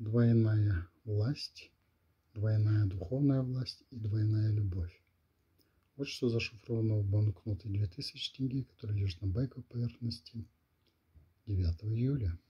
двойная власть, двойная духовная власть и двойная любовь. Вот что зашифровано в банкноте 2000 тенге, который лежит на байковой поверхности 9 июля.